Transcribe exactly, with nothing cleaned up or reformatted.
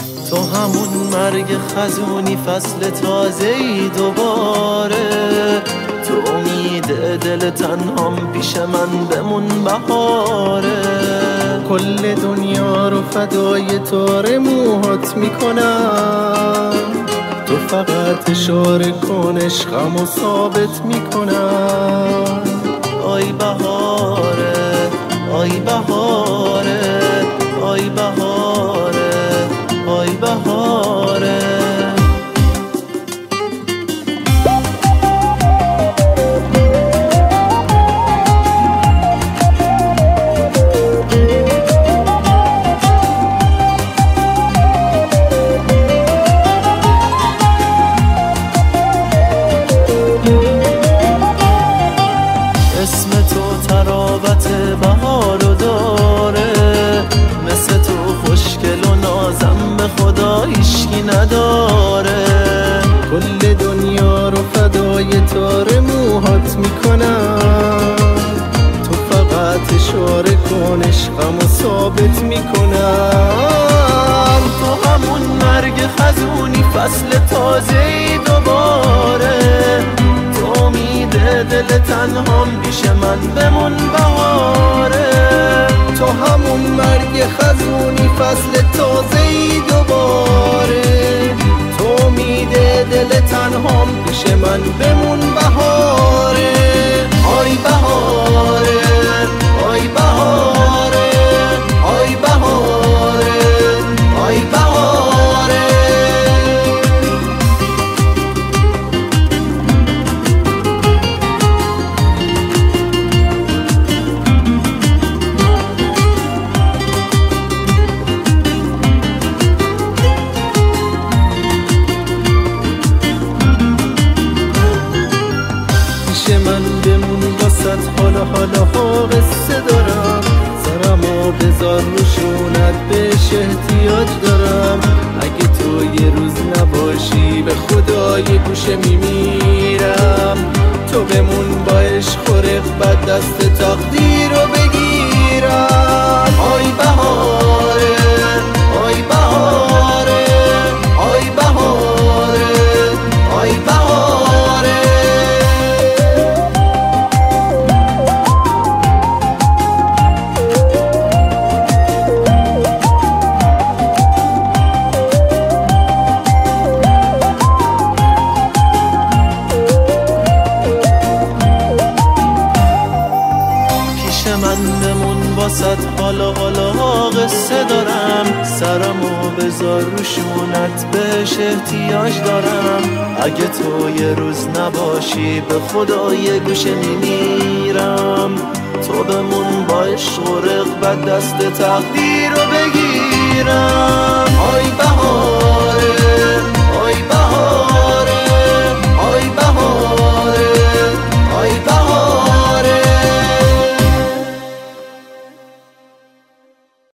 تو همون مرگ خزونی، فصل تازه‌ای دوباره. تو امید دل تنهام، پیش من بمون بهاره. کل دنیا رو فدای تار موهات میکنم، تو فقط اشاره کن عشقمو ثابت میکنم. آی بهاره، آی بهاره، آی بهاره، آی بهاره. اسم تو تراوت بهارو داره، مثل تو خوشگل و نازم به خدا هیشکی نداره. کل دنیا رو فدای تار موهات میکنم، تو فقط اشاره کن عشقمو ثابت میکنم. تو همون مرگ خزونی، فصل تازه‌ای دوباره. تو امید دل تنهام، پیش من بمون بهاره. تو همون مرگ خزونی، فصل تازه‌ای دوباره. تو امید دل تنهام، پیش من بمون بهاره. آی بهاره، آی بهاره، آی بهاره، آی بهاره. من بمون واسد، حالا حالا ها قصه دارم. سرمو بذار رو شونت، بهش احتیاج دارم. اگه تو یه روز نباشی، به خدا یه گوشه میمیرم. تو بمون با عشق و رغبت، دست تقدیر رو بگیرم. آی بهاره، آی بهاره، آی بهاره، آی بهاره. من بمون واسد، حالا حالا قصه دارم. سرمو بذار رو شونت، بهش احتیاج دارم. اگه تو یه روز نباشی، به خدا یه گوشه میمیرم. تو بمون با عشق و رغبت، دست تقدیر رو بگیرم. آی